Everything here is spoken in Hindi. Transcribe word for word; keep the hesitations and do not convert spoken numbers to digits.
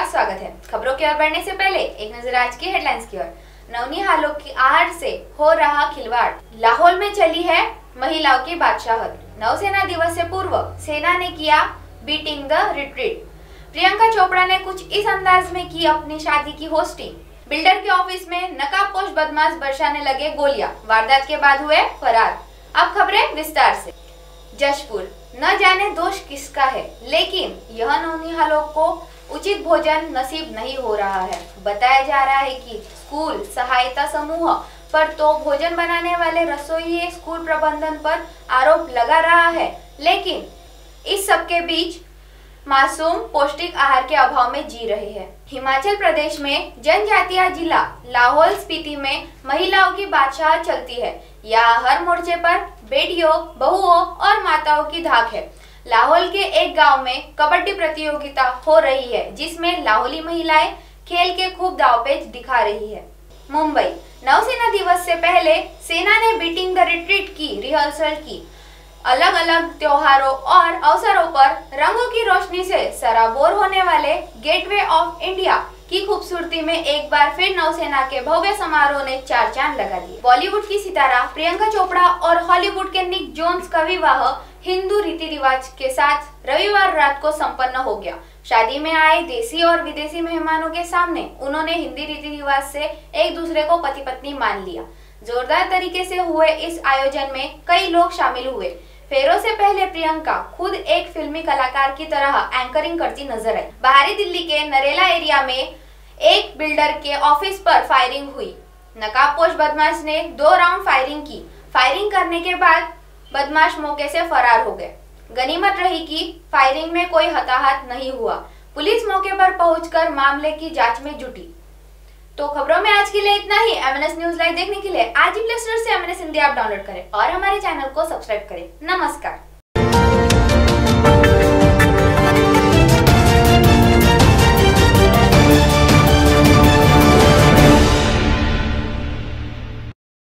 स्वागत है। खबरों की ओर बढ़ने से पहले एक नजर आज की हेडलाइंस की ओर। नौनिहालों की आहट से हो रहा खिलवाड़, लाहौल में चली है महिलाओं की बादशाहत। नौसेना दिवस से पूर्व सेना ने किया beating the retreat. Priyanka Chopra ने कुछ इस अंदाज में की अपनी शादी की होस्टिंग। बिल्डर के ऑफिस में नकाबपोश बदमाश बरसाने लगे गोलियां, वारदात के बाद हुए फरार। अब खबरें विस्तार से। जशपुर, न जाने दोष किसका है, लेकिन यह नौनिहालों को उचित भोजन नसीब नहीं हो रहा है। बताया जा रहा है कि स्कूल सहायता समूह पर तो भोजन बनाने वाले रसोई स्कूल प्रबंधन पर आरोप लगा रहा है, लेकिन इस सब के बीच मासूम पौष्टिक आहार के अभाव में जी रहे हैं। हिमाचल प्रदेश में जनजातीय जिला लाहौल स्पीति में महिलाओं की बादशाह चलती है। यहाँ हर मोर्चे पर बेटियों, बहुओं और माताओं की धाक है। लाहौल के एक गांव में कबड्डी प्रतियोगिता हो रही है, जिसमें लाहौली महिलाएं खेल के खूब दांवपेच दिखा रही है। मुंबई, नौसेना दिवस से पहले सेना ने बीटिंग द रिट्रीट की रिहर्सल की। अलग अलग त्योहारों और अवसरों पर रंगों की रोशनी से सराबोर होने वाले गेटवे ऑफ इंडिया की खूबसूरती में एक बार फिर नौसेना के भव्य समारोह ने चार चांद लगा दिए। बॉलीवुड की सितारा प्रियंका चोपड़ा और हॉलीवुड के निक जोन्स का विवाह हिंदू रीति रिवाज के साथ रविवार रात को संपन्न हो गया। शादी में आए देसी और विदेशी मेहमानों के सामने उन्होंने हिंदी रीति रिवाज से एक दूसरे को पति पत्नी मान लिया। जोरदार तरीके से हुए इस आयोजन में कई लोग शामिल हुए। फेरों से पहले प्रियंका खुद एक फिल्मी कलाकार की तरह एंकरिंग करती नजर आई। बाहरी दिल्ली के नरेला एरिया में एक बिल्डर के ऑफिस पर फायरिंग हुई। नकाबपोश बदमाश ने दो राउंड फायरिंग की। फायरिंग करने के बाद बदमाश मौके से फरार हो गए। गनीमत रही कि फायरिंग में कोई हताहत नहीं हुआ। पुलिस मौके पर पहुंचकर मामले की जांच में जुटी। तो खबरों में आज के लिए इतना ही। एमएनएस न्यूज लाइव देखने के लिए आज ही प्ले स्टोर से एमएनएस हिंदी ऐप डाउनलोड करें और हमारे चैनल को सब्सक्राइब करें। नमस्कार।